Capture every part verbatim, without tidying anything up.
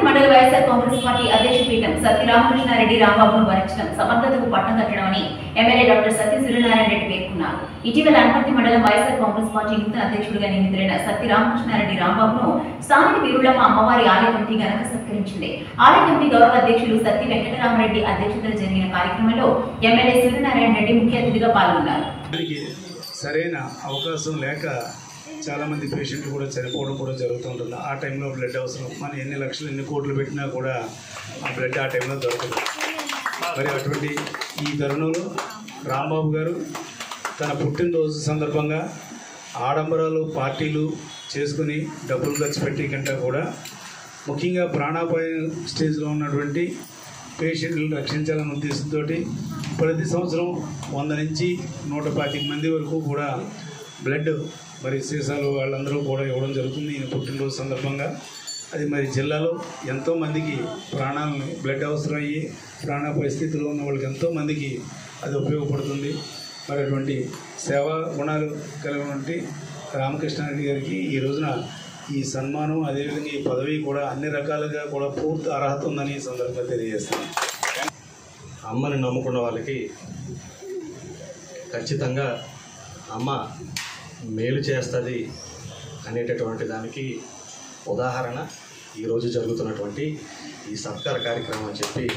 మండల వైఎస్ఆర్ కాంగ్రెస్ పార్టీ అధ్యక్ష పీఠం సత్య రామకృష్ణారెడ్డి రాంబాబును వరించడం సమర్థతకు పట్టం కట్టడమని ఎమ్మెల్యే డాక్టర్ సత్య సూర్యనారాయణ రెడ్డి పేర్కొన్నారు. ఇటీవల అనపర్తి మండలం వైఎస్ఆర్ కాంగ్రెస్ పార్టీ నూతన అధ్యక్షుడిగా నియమితులైన సత్య రామకృష్ణారెడ్డి రాంబాబును స్థానిక వీరులమ్మ అమ్మవారి ఆలయ కమిటీ ఘనంగా సత్కరించింది. ఆలయ కమిటీ గౌరవ అధ్యక్షులు సత్య వెంకటరామరెడ్డి అధ్యక్షతన జరిగిన కార్యక్రమంలో ఎమ్మెల్యే సూర్యనారాయణ రెడ్డి ముఖ్య అతిథిగా పాల్గొన్నారు. సరైన అవకాశం లేక చాలామంది పేషెంట్లు కూడా చనిపోవడం కూడా జరుగుతుంటుంది. ఆ టైంలో బ్లడ్ అవసరం. మనం ఎన్ని లక్షలు ఎన్ని కోట్లు పెట్టినా కూడా ఆ బ్లడ్ ఆ టైంలో దొరకదు. మరి అటువంటి ఈ తరుణంలో రాంబాబు గారు తన పుట్టినరోజు సందర్భంగా ఆడంబరాలు పార్టీలు చేసుకుని డబ్బులు ఖర్చు పెట్టే కంటే కూడా ముఖ్యంగా ప్రాణాపాయ స్టేజ్లో ఉన్నటువంటి పేషెంట్లను రక్షించాలనే ఉద్దేశంతో ప్రతి సంవత్సరం వంద నుంచి నూట పాతిక మంది వరకు కూడా బ్లడ్ మరి సీసాలు వాళ్ళందరూ కూడా ఇవ్వడం జరుగుతుంది ఈయన పుట్టినరోజు సందర్భంగా. అది మరి జిల్లాలో ఎంతోమందికి ప్రాణాలను బ్లడ్ అవసరం అయ్యి ప్రాణ పరిస్థితిలో ఉన్న వాళ్ళకి ఎంతోమందికి అది ఉపయోగపడుతుంది. మరి అటువంటి సేవా గుణాలు కలిగినటువంటి రామకృష్ణారెడ్డి గారికి ఈ రోజున ఈ సన్మానం అదేవిధంగా ఈ పదవి కూడా అన్ని రకాలుగా కూడా పూర్తి అర్హత ఉందని ఈ సందర్భంగా తెలియజేస్తున్నాను. అమ్మని నమ్ముకున్న వాళ్ళకి ఖచ్చితంగా అమ్మ మేలు చేస్తుంది అనేటటువంటి దానికి ఉదాహరణ ఈరోజు జరుగుతున్నటువంటి ఈ సత్కార కార్యక్రమం అని చెప్పి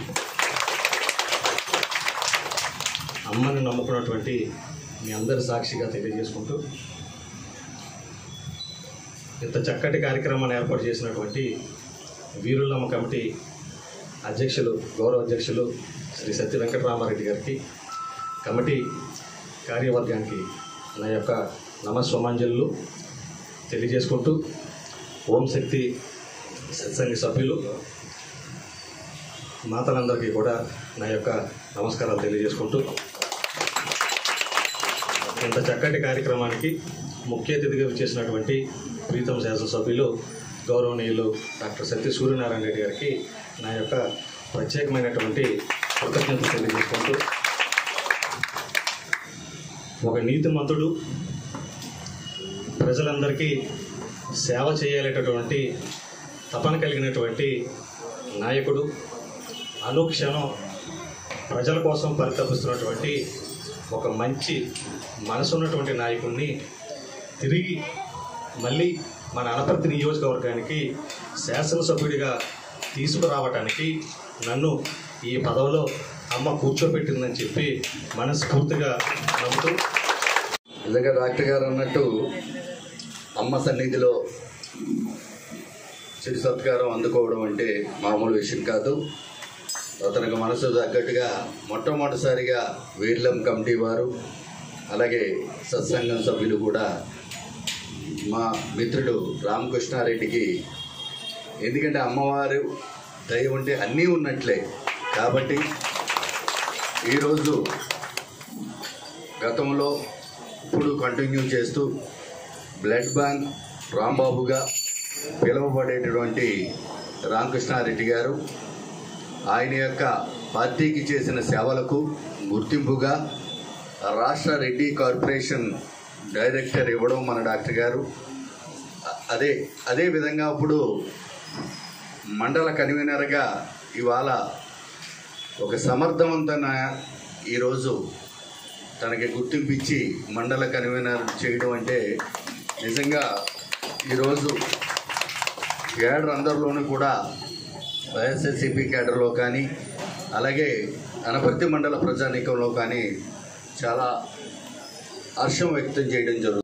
అమ్మని నమ్ముకున్నటువంటి మీ అందరి సాక్షిగా తెలియజేసుకుంటూ ఇంత చక్కటి కార్యక్రమాన్ని ఏర్పాటు చేసినటువంటి వీరులమ్మ కమిటీ అధ్యక్షులు గౌరవ అధ్యక్షులు శ్రీ సత్య వెంకటరామారెడ్డి గారికి కమిటీ కార్యవర్గానికి నా యొక్క నమస్సుమాంజలు తెలియజేసుకుంటూ ఓం శక్తి సత్సంగ సభ్యులు మాతలందరికీ కూడా నా యొక్క నమస్కారాలు తెలియజేసుకుంటూ ఇంత చక్కటి కార్యక్రమానికి ముఖ్య అతిథిగా చేసినటువంటి ప్రీతం శాసనసభ్యులు గౌరవనీయులు డాక్టర్ సత్య సూర్యనారాయణ రెడ్డి గారికి నా యొక్క ప్రత్యేకమైనటువంటి కృతజ్ఞతలు తెలియజేసుకుంటూ ఒక నీతిమంతుడు ప్రజలందరికీ సేవ చేయాలనేటటువంటి తపన కలిగినటువంటి నాయకుడు, అనుక్షణం ప్రజల కోసం పరితపిస్తున్నటువంటి ఒక మంచి మనసున్నటువంటి నాయకుడిని తిరిగి మళ్ళీ మన అనపర్తి నియోజకవర్గానికి శాసనసభ్యుడిగా తీసుకురావటానికి నన్ను ఈ పదవిలో అమ్మ కూర్చోబెట్టిందని చెప్పి మనస్ఫూర్తిగా నమ్ముతూ, నిజంగా డాక్టర్ గారు అన్నట్టు అమ్మ సన్నిధిలో చిరు సత్కారం అందుకోవడం అంటే మామూలు విషయం కాదు. అతనికి మనసు తగ్గట్టుగా మొట్టమొదటిసారిగా వీర్లం కమిటీ వారు అలాగే సత్సంగం సభ్యులు కూడా మా మిత్రుడు రామకృష్ణారెడ్డికి, ఎందుకంటే అమ్మవారు దయ ఉంటే అన్నీ ఉన్నట్లే కాబట్టి ఈరోజు గతంలో ఇప్పుడు కంటిన్యూ చేస్తూ బ్లడ్ బ్యాంక్ రాంబాబుగా పిలువబడేటటువంటి రామకృష్ణారెడ్డి గారు ఆయన యొక్క పార్టీకి చేసిన సేవలకు గుర్తింపుగా రాష్ట్ర రెడ్డి కార్పొరేషన్ డైరెక్టర్ ఇవ్వడం మన డాక్టర్ గారు. అదే అదే విధంగా ఇప్పుడు మండల కన్వీనర్గా ఇవాళ ఒక సమర్థవంతమైన ఈరోజు తనకి గుర్తింపిచ్చి మండల కన్వీనర్ చేయడం అంటే నిజంగా ఈరోజు కేడర్ అందరిలోనూ కూడా వైఎస్ఆర్సీపీ కేడర్లో కానీ అలాగే అనపర్తి మండల ప్రజానీకంలో కానీ చాలా హర్షం వ్యక్తం చేయడం జరుగుతుంది.